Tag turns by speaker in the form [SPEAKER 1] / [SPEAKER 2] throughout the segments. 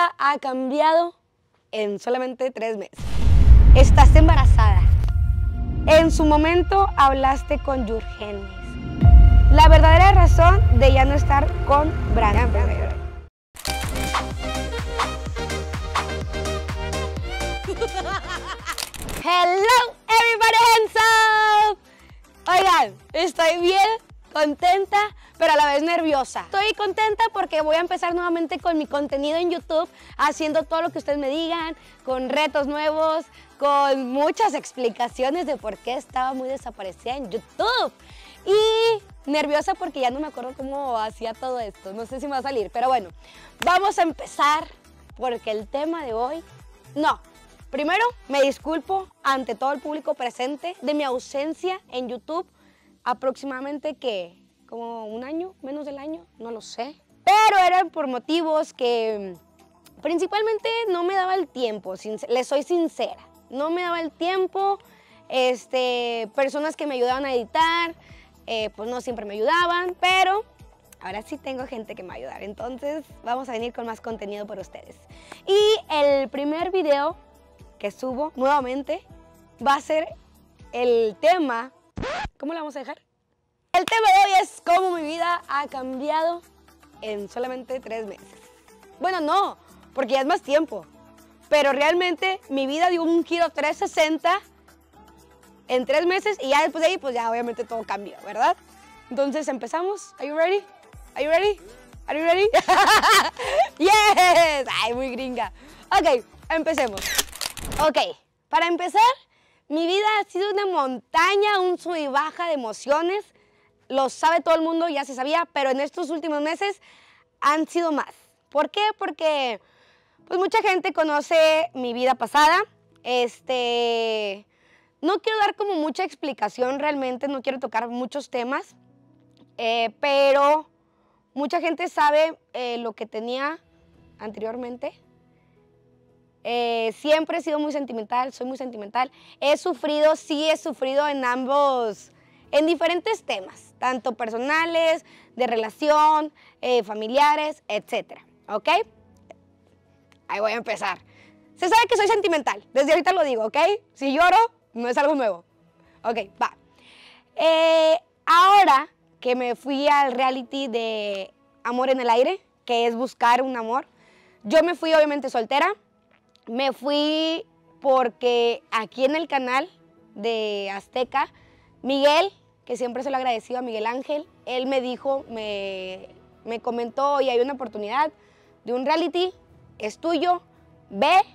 [SPEAKER 1] vida ha cambiado en solamente 3 meses. Estás embarazada. En su momento hablaste con Yurgenis. La verdadera razón de ya no estar con Brandon. Hello everybody, hands up. Oigan, estoy bien contenta, pero a la vez nerviosa. Estoy contenta porque voy a empezar nuevamente con mi contenido en YouTube, haciendo todo lo que ustedes me digan, con retos nuevos, con muchas explicaciones de por qué estaba muy desaparecida en YouTube. Y nerviosa porque ya no me acuerdo cómo hacía todo esto. No sé si me va a salir, pero bueno, vamos a empezar porque el tema de hoy... Primero, me disculpo ante todo el público presente de mi ausencia en YouTube. Aproximadamente, ¿qué? Como un año, menos del año, no lo sé. Pero eran por motivos que principalmente no me daba el tiempo, les soy sincera. No me daba el tiempo, personas que me ayudaban a editar, pues no siempre me ayudaban, pero ahora sí tengo gente que me va a ayudar. Entonces vamos a venir con más contenido para ustedes. Y el primer video que subo nuevamente va a ser el tema... ¿Cómo la vamos a dejar? El tema de hoy es cómo mi vida ha cambiado en solamente 3 meses. Bueno, no, porque ya es más tiempo. Pero realmente mi vida dio un giro 360 en 3 meses y ya después de ahí, pues ya obviamente todo cambió, ¿verdad? Entonces empezamos. Are you ready? Are you ready? Are you ready? Yes. Ay, muy gringa. Ok, empecemos. Ok, para empezar, mi vida ha sido una montaña, un sub y baja de emociones. Lo sabe todo el mundo, ya se sabía, pero en estos últimos meses han sido más. ¿Por qué? Porque pues mucha gente conoce mi vida pasada. No quiero dar como mucha explicación realmente, no quiero tocar muchos temas, pero mucha gente sabe lo que tenía anteriormente. Siempre he sido muy sentimental, soy muy sentimental. He sufrido en diferentes temas, tanto personales, de relación, familiares, etc. ¿Ok? Ahí voy a empezar. Se sabe que soy sentimental, desde ahorita lo digo, ¿ok? Si lloro, no es algo nuevo. Ok, va. Ahora que me fui al reality de Amor en el Aire, que es buscar un amor, yo me fui obviamente soltera. Me fui porque aquí en el canal de Azteca, Miguel, que siempre se lo agradecido a Miguel Ángel, él me dijo, me comentó, y hay una oportunidad de un reality, es tuyo, ve.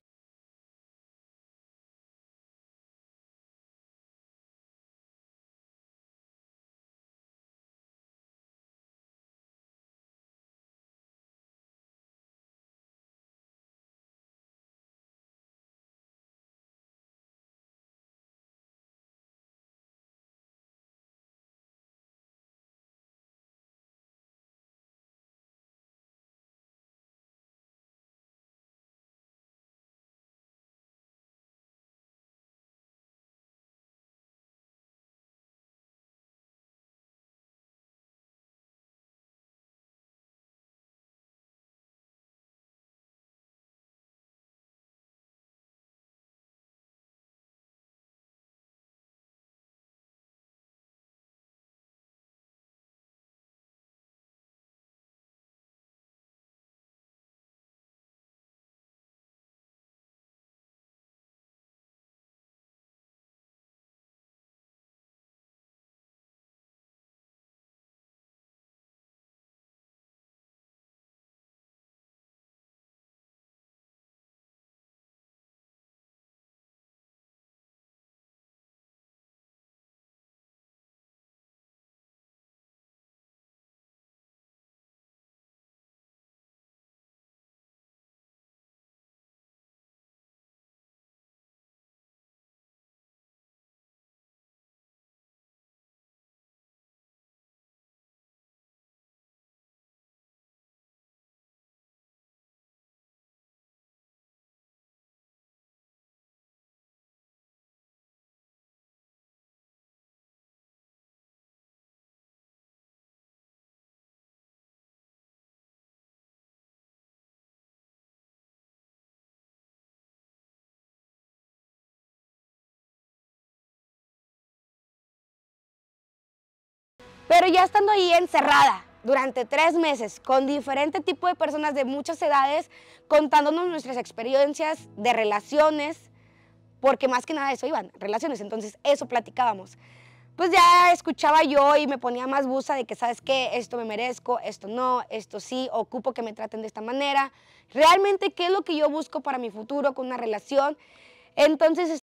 [SPEAKER 1] Pero ya estando ahí encerrada durante 3 meses con diferente tipo de personas de muchas edades, contándonos nuestras experiencias de relaciones, porque más que nada eso iban, relaciones, entonces eso platicábamos. Pues ya escuchaba yo y me ponía más busa de que, ¿sabes qué? Esto me merezco, esto no, esto sí, ocupo que me traten de esta manera. Realmente, ¿qué es lo que yo busco para mi futuro con una relación? Entonces,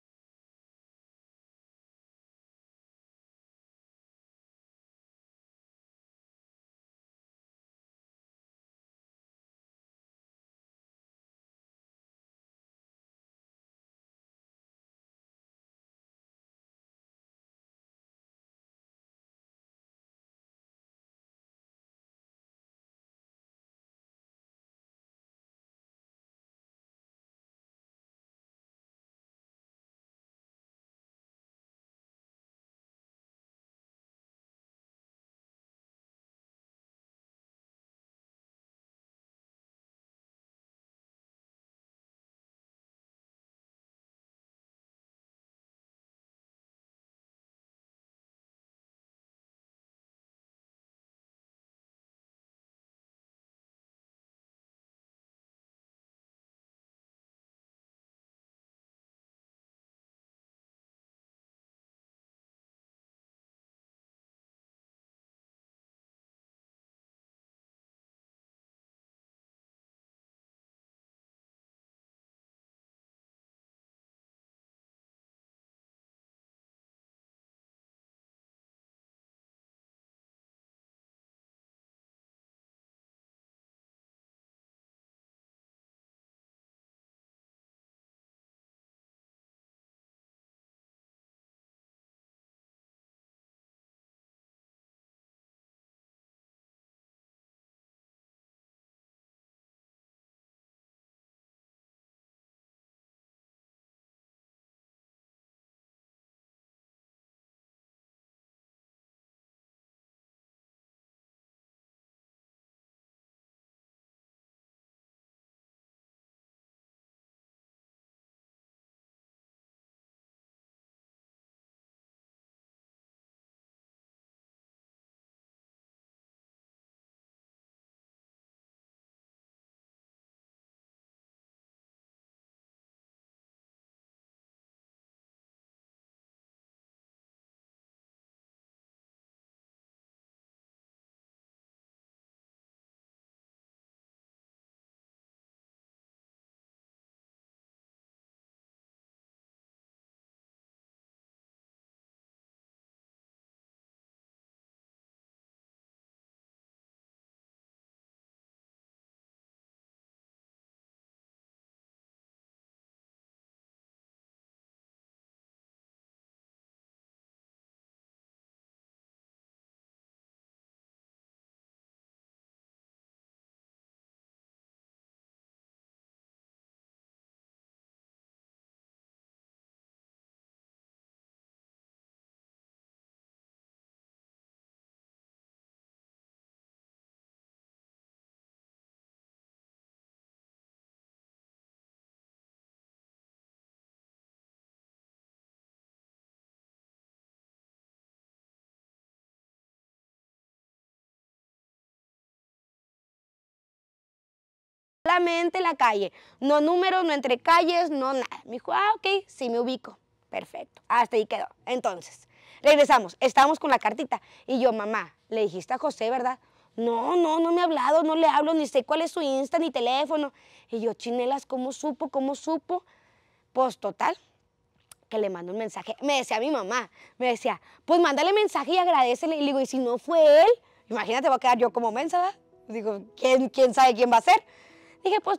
[SPEAKER 1] solamente la calle, no números, no entre calles, no nada. Me dijo, ah, ok, sí me ubico. Perfecto, hasta ahí quedó. Entonces, regresamos, estábamos con la cartita y yo, mamá, le dijiste a José, ¿verdad? No, no, no me ha hablado, no le hablo, ni sé cuál es su Insta ni teléfono. Y yo, chinelas, ¿cómo supo? ¿Cómo supo? Pues total, que le mando un mensaje. Me decía mi mamá, me decía, pues mándale mensaje y agradecele. Y le digo, ¿y si no fue él? Imagínate, va a quedar yo como mensa, ¿verdad? Digo, ¿quién sabe quién va a ser? Dije, pues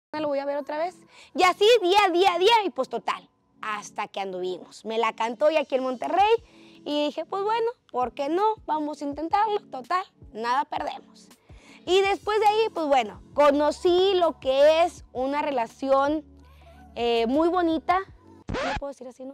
[SPEAKER 1] lo voy a ver otra vez. Y así día, y pues total, hasta que anduvimos. Me la cantó ya aquí en Monterrey y dije, pues bueno, ¿por qué no? Vamos a intentarlo, total, nada perdemos. Y después de ahí, pues bueno, conocí lo que es una relación muy bonita. ¿No puedo decir así, no?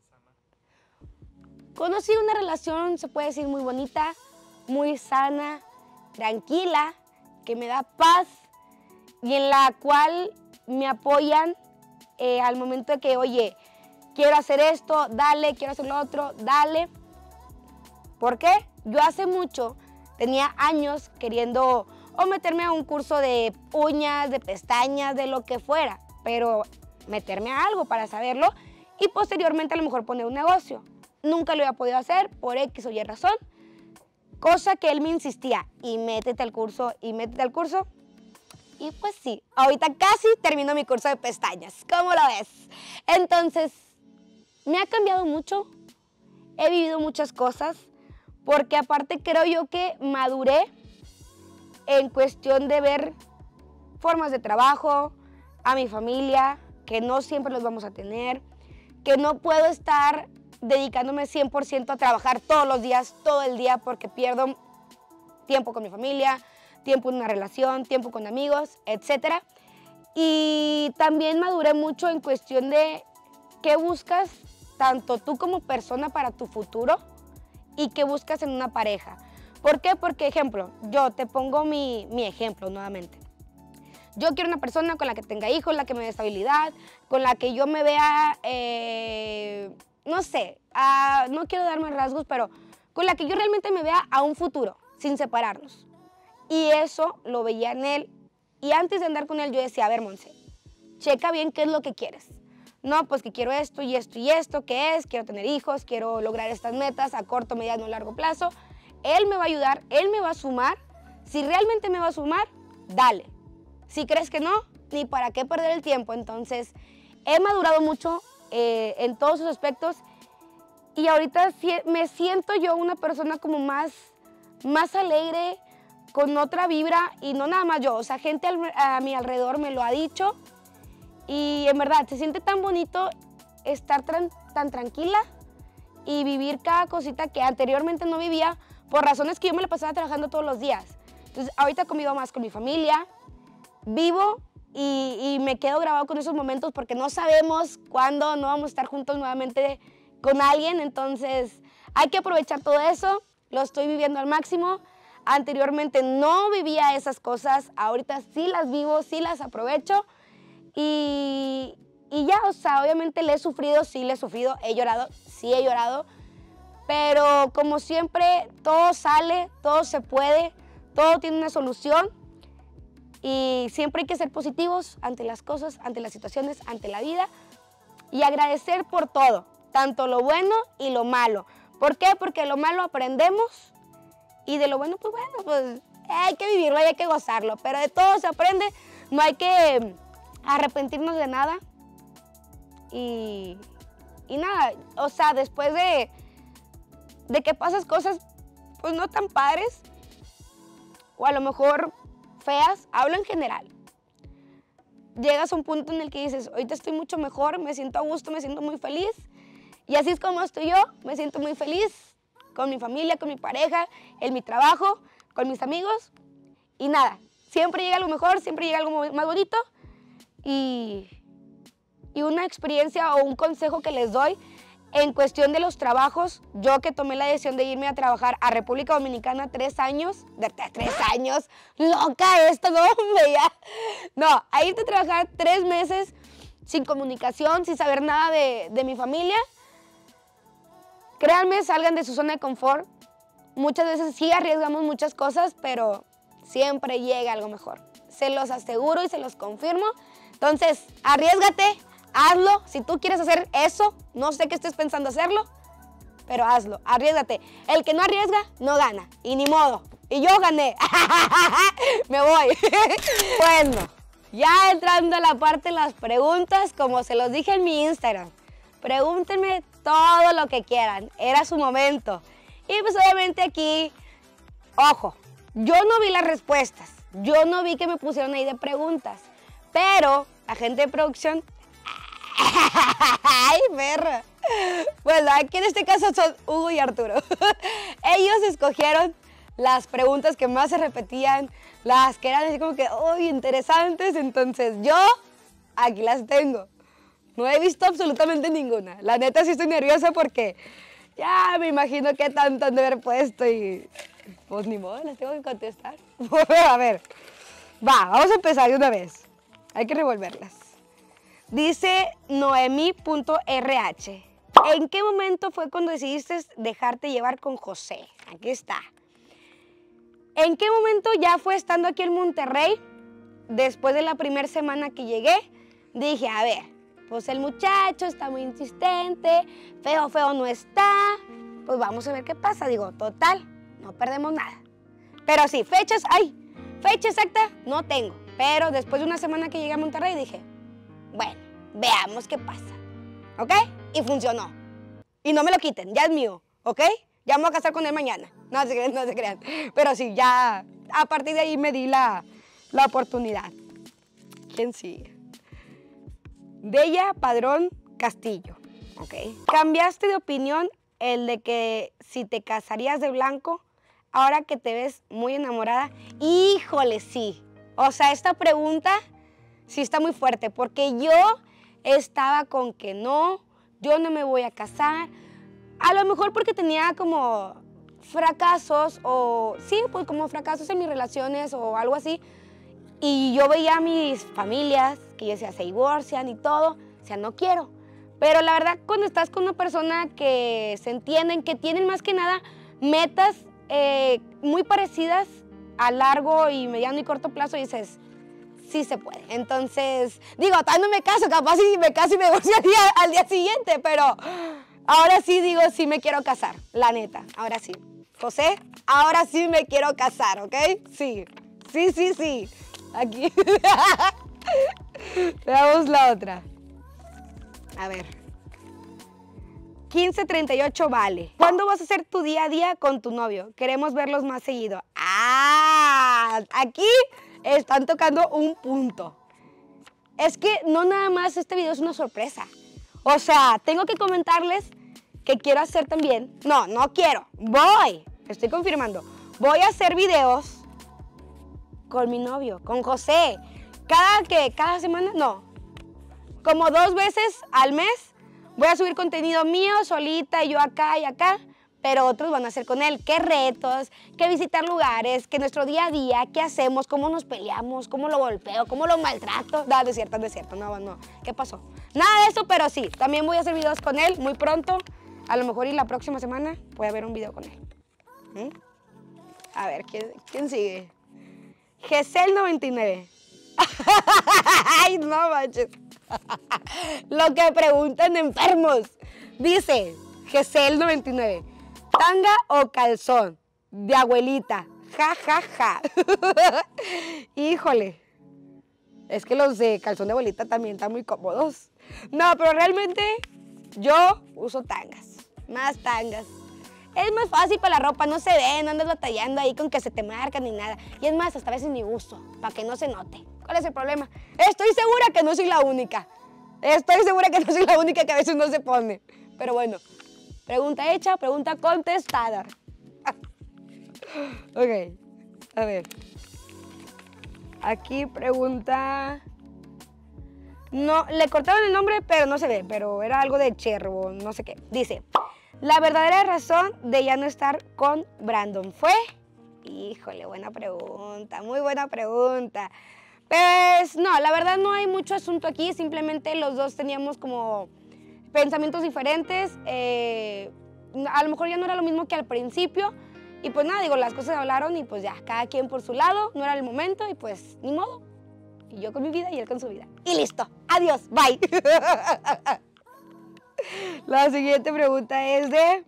[SPEAKER 1] Conocí una relación, se puede decir, muy bonita, muy sana, tranquila, que me da paz y en la cual me apoyan al momento de que, oye, quiero hacer esto, dale, quiero hacer lo otro, dale. ¿Por qué? Yo hace mucho, tenía años queriendo o meterme a un curso de uñas, de pestañas, de lo que fuera, pero meterme a algo para saberlo y posteriormente a lo mejor poner un negocio. Nunca lo había podido hacer por X o Y razón, cosa que él me insistía, y métete al curso, y métete al curso. Y pues sí, ahorita casi termino mi curso de pestañas, ¿cómo lo ves? Entonces, me ha cambiado mucho, he vivido muchas cosas, porque aparte creo yo que maduré en cuestión de ver formas de trabajo, a mi familia, que no siempre los vamos a tener, que no puedo estar dedicándome 100% a trabajar todos los días, todo el día, porque pierdo tiempo con mi familia, tiempo en una relación, tiempo con amigos, etc. Y también maduré mucho en cuestión de qué buscas tanto tú como persona para tu futuro y qué buscas en una pareja. ¿Por qué? Porque, ejemplo, yo te pongo mi ejemplo nuevamente. Yo quiero una persona con la que tenga hijos, la que me dé estabilidad, con la que yo me vea, no sé, no quiero darme rasgos, pero con la que yo realmente me vea a un futuro, sin separarnos. Y eso lo veía en él. Y antes de andar con él yo decía, a ver, Monse, checa bien qué es lo que quieres. No, pues que quiero esto y esto y esto, ¿qué es? Quiero tener hijos, quiero lograr estas metas a corto, mediano, largo plazo. Él me va a ayudar, él me va a sumar. Si realmente me va a sumar, dale. Si crees que no, ni para qué perder el tiempo. Entonces, he madurado mucho en todos sus aspectos y ahorita me siento yo una persona como más alegre, con otra vibra, y no nada más yo, o sea, gente a mi alrededor me lo ha dicho y en verdad se siente tan bonito estar tan tranquila y vivir cada cosita que anteriormente no vivía por razones que yo me la pasaba trabajando todos los días. Entonces, ahorita convivo más con mi familia, vivo y me quedo grabado con esos momentos porque no sabemos cuándo no vamos a estar juntos nuevamente con alguien, entonces hay que aprovechar todo eso, lo estoy viviendo al máximo. Anteriormente no vivía esas cosas, ahorita sí las vivo, sí las aprovecho y ya, o sea, obviamente le he sufrido, sí le he sufrido, he llorado, sí he llorado, pero como siempre todo sale, todo se puede, todo tiene una solución y siempre hay que ser positivos ante las cosas, ante las situaciones, ante la vida y agradecer por todo, tanto lo bueno y lo malo. ¿Por qué? Porque de lo malo aprendemos. Y de lo bueno, pues hay que vivirlo y hay que gozarlo. Pero de todo se aprende, no hay que arrepentirnos de nada. Y nada, o sea, después de que pasas cosas, pues no tan padres, o a lo mejor feas, hablo en general. Llegas a un punto en el que dices, ahorita estoy mucho mejor, me siento a gusto, me siento muy feliz. Y así es como estoy yo, me siento muy feliz. Con mi familia, con mi pareja, en mi trabajo, con mis amigos. Y nada, siempre llega algo mejor, siempre llega algo más bonito. Y una experiencia o un consejo que les doy en cuestión de los trabajos. Yo que tomé la decisión de irme a trabajar a República Dominicana 3 años. De 3 años, loca esto, no, hombre, ya. No, a irte a trabajar 3 meses sin comunicación, sin saber nada de mi familia. Créanme, salgan de su zona de confort. Muchas veces sí arriesgamos muchas cosas, pero siempre llega algo mejor. Se los aseguro y se los confirmo. Entonces, arriésgate, hazlo. Si tú quieres hacer eso, no sé qué estés pensando hacerlo, pero hazlo, arriésgate. El que no arriesga, no gana. Y ni modo. Y yo gané. Me voy. Bueno, ya entrando a la parte de las preguntas, como se los dije en mi Instagram, pregúntenme todo lo que quieran, era su momento. Y pues obviamente aquí, ojo, yo no vi las respuestas, yo no vi que me pusieron ahí de preguntas, Pero la gente de producción... ¡Ay, perra! Bueno, aquí en este caso son Hugo y Arturo. Ellos escogieron las preguntas que más se repetían, las que eran así como que, uy, interesantes. Entonces yo aquí las tengo. No he visto absolutamente ninguna. La neta sí estoy nerviosa porque ya me imagino qué tanto han de haber puesto y pues ni modo, las tengo que contestar. A ver, vamos a empezar de una vez. Hay que revolverlas. Dice Noemi.rh. ¿En qué momento fue cuando decidiste dejarte llevar con José? Aquí está. ¿En qué momento ya fue estando aquí en Monterrey? Después de la primera semana que llegué, dije, a ver, pues el muchacho está muy insistente, feo no está, pues vamos a ver qué pasa. Digo, total, no perdemos nada. Pero sí, fecha exacta no tengo. Pero después de una semana que llegué a Monterrey dije, bueno, veamos qué pasa, ¿ok? Y funcionó. Y no me lo quiten, ya es mío, ¿ok? Ya me voy a casar con él mañana. No se crean. Pero sí, ya a partir de ahí me di la oportunidad. ¿Quién sigue? Bella Padrón Castillo, ¿ok? ¿Cambiaste de opinión el de que si te casarías de blanco ahora que te ves muy enamorada? Híjole, sí. O sea, esta pregunta sí está muy fuerte porque yo estaba con que no, yo no me voy a casar. A lo mejor porque tenía como fracasos o sí, pues como fracasos en mis relaciones o algo así. Y yo veía a mis familias que yo decía, se divorcian y todo. O sea, no quiero. Pero la verdad, cuando estás con una persona que se entienden, que tienen más que nada metas muy parecidas a largo y mediano y corto plazo, dices, sí se puede. Entonces, digo, todavía no me caso, capaz si me caso y me divorciaría al día siguiente, pero ahora sí digo, sí me quiero casar, la neta, ahora sí. José, ahora sí me quiero casar, ¿ok? Sí. Aquí. Veamos la otra. A ver. 1538 vale. ¿Cuándo vas a hacer tu día a día con tu novio? Queremos verlos más seguido. Ah, aquí están tocando un punto. Es que no nada más este video es una sorpresa. O sea, tengo que comentarles que quiero hacer también. No quiero. Estoy confirmando. Voy a hacer videos con mi novio, con José. Cada semana, no. Como 2 veces al mes voy a subir contenido mío, solita, y yo acá y acá, pero otros van a hacer con él. ¿Qué retos? ¿Qué visitar lugares? ¿Qué nuestro día a día? ¿Qué hacemos? ¿Cómo nos peleamos? ¿Cómo lo golpeo? ¿Cómo lo maltrato? No es cierto. No. ¿Qué pasó? Nada de eso, pero sí. También voy a hacer videos con él muy pronto. A lo mejor y la próxima semana voy a ver un video con él. A ver, ¿quién sigue? Gesel99. Ay, no manches. Lo que preguntan enfermos. Dice Gesel99. ¿Tanga o calzón? De abuelita. Ja. Híjole. Es que los de calzón de abuelita también están muy cómodos. No, pero realmente yo uso tangas. Más tangas. Es más fácil para la ropa, no se ve, no andas batallando ahí con que se te marcan ni nada. Y es más, hasta a veces ni uso, para que no se note. ¿Cuál es el problema? Estoy segura que no soy la única. Que a veces no se pone. Pero bueno, pregunta hecha, pregunta contestada. Ok, a ver. Aquí pregunta... No, le cortaron el nombre, pero no se ve, pero era algo de Cherbo, no sé qué. Dice... La verdadera razón de ya no estar con Brandon fue... Híjole, buena pregunta, muy buena pregunta. Pues no, la verdad no hay mucho asunto aquí, simplemente los dos teníamos como pensamientos diferentes. A lo mejor ya no era lo mismo que al principio. Y pues nada, digo, las cosas hablaron y pues ya, cada quien por su lado, no era el momento y pues ni modo. Y yo con mi vida y él con su vida. Y listo, adiós, bye. La siguiente pregunta es de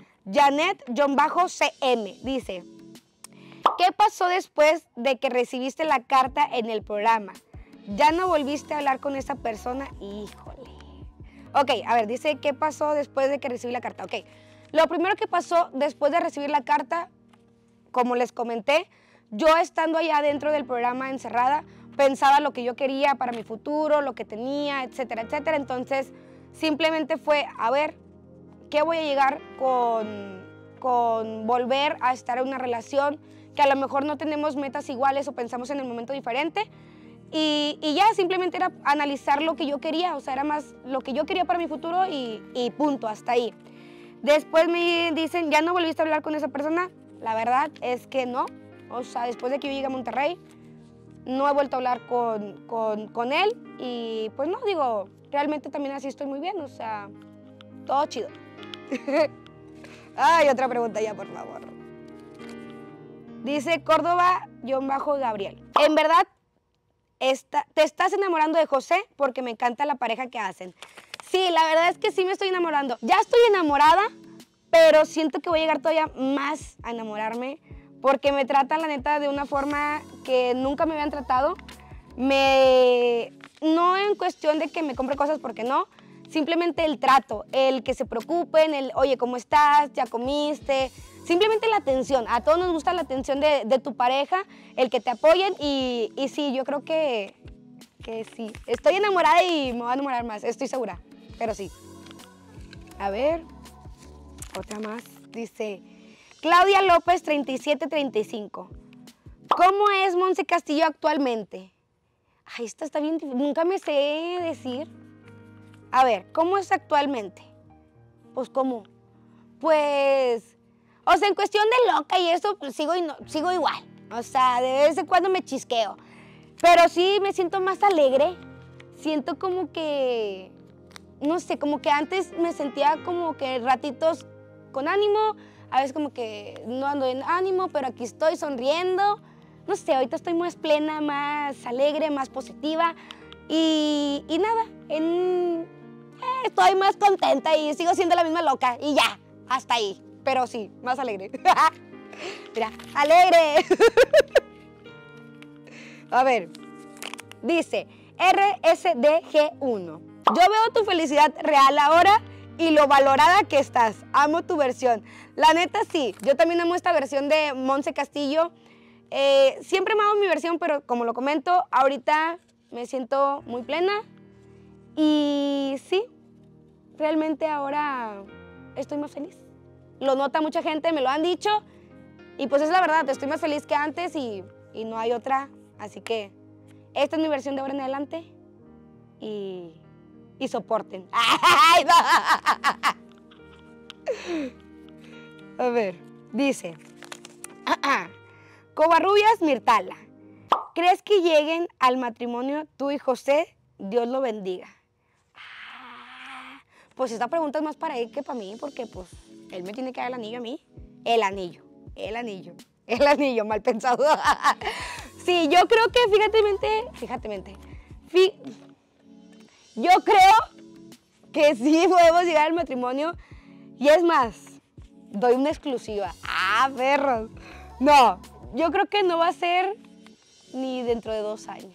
[SPEAKER 1] Janet-CM. Dice, ¿qué pasó después de que recibiste la carta en el programa? ¿Ya no volviste a hablar con esa persona? Híjole. Ok, a ver, dice, ¿qué pasó después de que recibí la carta? Ok, lo primero que pasó después de recibir la carta, como les comenté, yo estando allá dentro del programa encerrada, pensaba lo que yo quería para mi futuro, lo que tenía, etcétera, etcétera. Entonces, simplemente fue, a ver, ¿qué voy a llegar con volver a estar en una relación que a lo mejor no tenemos metas iguales o pensamos en el momento diferente? Y ya, simplemente era analizar lo que yo quería, o sea, era más lo que yo quería para mi futuro y punto, hasta ahí. Después me dicen, ¿ya no volviste a hablar con esa persona? La verdad es que no, o sea, después de que yo llegué a Monterrey, no he vuelto a hablar con él y pues no, digo, realmente también así estoy muy bien, o sea, todo chido. Ay, otra pregunta ya, por favor. Dice Córdoba-Gabriel. En verdad, te estás enamorando de José porque me encanta la pareja que hacen. Sí, la verdad es que sí me estoy enamorando. Ya estoy enamorada, pero siento que voy a llegar todavía más a enamorarme porque me tratan, la neta, de una forma que nunca me habían tratado. No en cuestión de que me compre cosas, porque no. Simplemente el trato, el que se preocupen, el, oye, ¿cómo estás? ¿Ya comiste? Simplemente la atención. A todos nos gusta la atención de tu pareja, el que te apoyen y sí, yo creo que sí. Estoy enamorada y me voy a enamorar más, estoy segura, pero sí. A ver, otra más. Dice Claudia López 3735. ¿Cómo es Monse Castillo actualmente? Ay, esta está bien difícil, nunca me sé decir. A ver, ¿cómo es actualmente? Pues, ¿cómo? Pues, o sea, en cuestión de loca y eso, pues, sigo igual. O sea, de vez en cuando me chisqueo. Pero sí me siento más alegre. Siento como que, no sé, como que antes me sentía como que ratitos con ánimo. A veces como que no ando en ánimo, pero aquí estoy sonriendo. No sé, ahorita estoy más plena, más alegre, más positiva. Y nada, estoy más contenta y sigo siendo la misma loca y ya, hasta ahí. Pero sí, más alegre. Mira, alegre. A ver, dice RSDG1. Yo veo tu felicidad real ahora y lo valorada que estás. Amo tu versión. La neta sí, yo también amo esta versión de Monse Castillo. Siempre me hago mi versión, pero como lo comento, ahorita me siento muy plena. Y sí, realmente ahora estoy más feliz. Lo nota mucha gente, me lo han dicho. Y pues es la verdad, estoy más feliz que antes y no hay otra. Así que esta es mi versión de ahora en adelante. Y soporten. ¡Ay, no! A ver, dice Covarrubias Mirtala. ¿Crees que lleguen al matrimonio tú y José? Dios lo bendiga. Pues esta pregunta es más para él que para mí, porque pues él me tiene que dar el anillo a mí. El anillo, mal pensado. Sí, yo creo que, yo creo que sí podemos llegar al matrimonio. Y es más, doy una exclusiva. ¡Ah, perros! No, yo creo que no va a ser ni dentro de 2 años.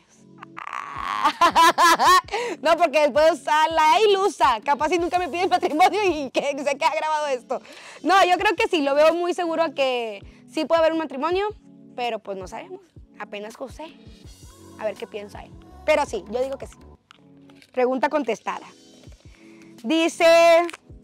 [SPEAKER 1] No, porque después la ilusa. Capaz si nunca me piden matrimonio y que se queda grabado esto. No, yo creo que sí, lo veo muy seguro a que sí puede haber un matrimonio, pero pues no sabemos. Apenas José. A ver qué piensa él. Pero sí, yo digo que sí. Pregunta contestada. Dice...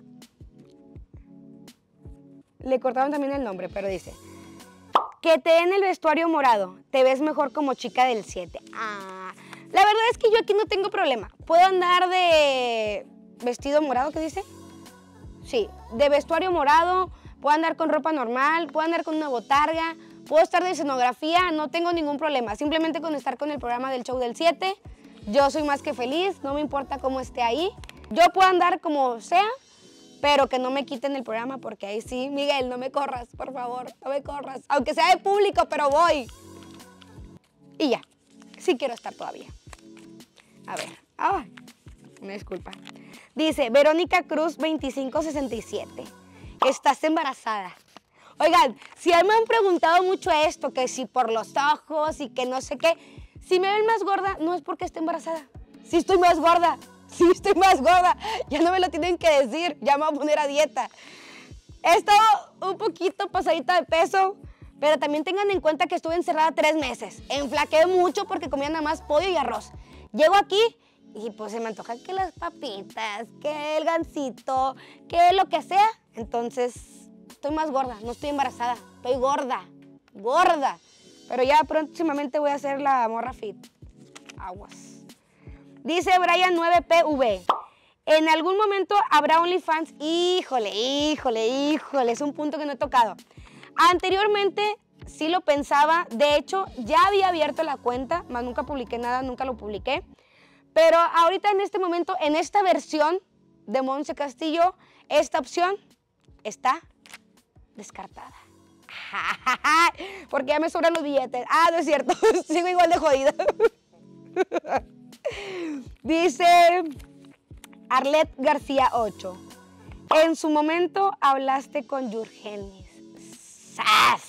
[SPEAKER 1] Le cortaron también el nombre, pero dice... Que te den el vestuario morado. Te ves mejor como chica del 7. La verdad es que yo aquí no tengo problema. Puedo andar de vestido morado, ¿qué dice? Sí, de vestuario morado. Puedo andar con ropa normal. Puedo andar con una botarga. Puedo estar de escenografía. No tengo ningún problema. Simplemente con estar con el programa del show del 7. Yo soy más que feliz. No me importa cómo esté ahí. Yo puedo andar como sea, pero que no me quiten el programa, porque ahí sí, Miguel, no me corras, por favor, no me corras. Aunque sea de público, pero voy. Y ya, sí quiero estar todavía. A ver, una disculpa. Dice Verónica Cruz 2567, estás embarazada. Oigan, si me han preguntado mucho esto, que si por los ojos y que no sé qué, si me ven más gorda, no es porque esté embarazada. Sí estoy más gorda. Sí, estoy más gorda, ya no me lo tienen que decir, ya me voy a poner a dieta. He estado un poquito pasadita de peso, Pero también tengan en cuenta que estuve encerrada 3 meses. Enflaqué mucho porque comía nada más pollo y arroz. Llego aquí y pues se me antoja que las papitas, que el gansito, que lo que sea. Entonces estoy más gorda, no estoy embarazada, estoy gorda, gorda. Pero ya próximamente voy a hacer la morra fit. Aguas. Dice Brian 9PV. ¿En algún momento habrá OnlyFans? Híjole, es un punto que no he tocado. Anteriormente sí lo pensaba, de hecho ya había abierto la cuenta, más nunca publiqué nada, nunca lo publiqué. Pero ahorita en este momento, en esta versión de Monse Castillo, esta opción está descartada. Porque ya me sobran los billetes. Ah, no es cierto, sigo igual de jodida. Dice Arlet García 8. En su momento hablaste con Yurgenis. ¡Sas!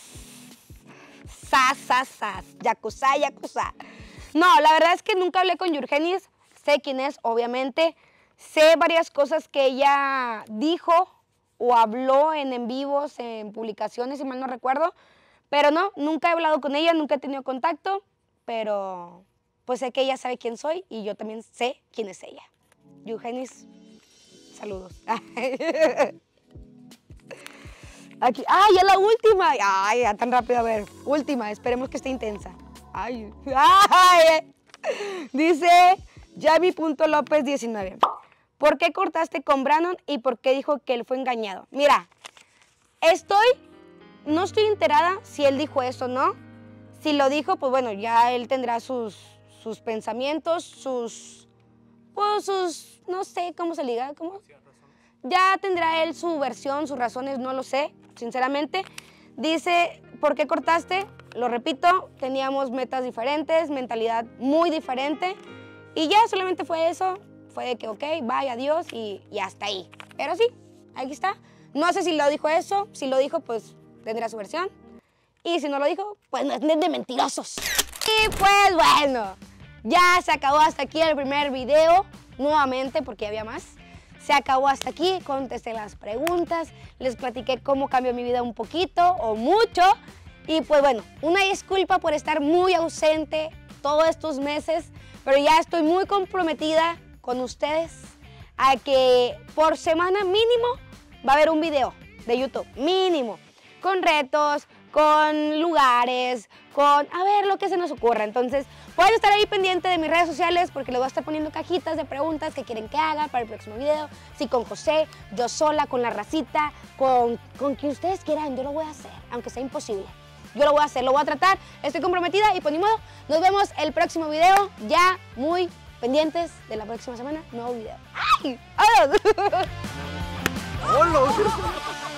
[SPEAKER 1] ¡Sas! Yakuza. No, la verdad es que nunca hablé con Yurgenis. Sé quién es, obviamente. Sé varias cosas que ella dijo o habló en vivos, en publicaciones, si mal no recuerdo. Pero no, nunca he hablado con ella, nunca he tenido contacto. Pero pues sé que ella sabe quién soy y yo también sé quién es ella. Yurgenis, saludos. Aquí, ya la última. Ay, ya tan rápido, a ver. Última, esperemos que esté intensa. Ay. Dice Yavi.López19. ¿Por qué cortaste con Brandon y por qué dijo que él fue engañado? Mira, no estoy enterada si él dijo eso o no. Si lo dijo, pues bueno, ya él tendrá sus pensamientos, no sé cómo se le diga, ¿cómo? Ya tendrá él su versión, sus razones, no lo sé, sinceramente. Dice, ¿por qué cortaste? Lo repito, teníamos metas diferentes, mentalidad muy diferente. Y ya solamente fue eso, fue de que ok, bye, adiós y hasta ahí. Pero sí, aquí está. No sé si lo dijo eso, si lo dijo, pues tendrá su versión. Y si no lo dijo, pues no es de mentirosos. Y pues bueno, ya se acabó hasta aquí el primer video, nuevamente porque había más. Se acabó hasta aquí, contesté las preguntas, les platiqué cómo cambió mi vida un poquito o mucho. Y pues bueno, una disculpa por estar muy ausente todos estos meses, pero ya estoy muy comprometida con ustedes a que por semana mínimo va a haber un video de YouTube, mínimo, con retos, con lugares, a ver lo que se nos ocurra. Entonces, pueden estar ahí pendiente de mis redes sociales porque les voy a estar poniendo cajitas de preguntas que quieren que haga para el próximo video. Si con José, yo sola, con la racita, con quien ustedes quieran, yo lo voy a hacer, aunque sea imposible. Yo lo voy a hacer, lo voy a tratar, estoy comprometida y pues ni modo. Nos vemos el próximo video, ya muy pendientes de la próxima semana, nuevo video. ¡Ay! ¡Adiós! ¡Hola!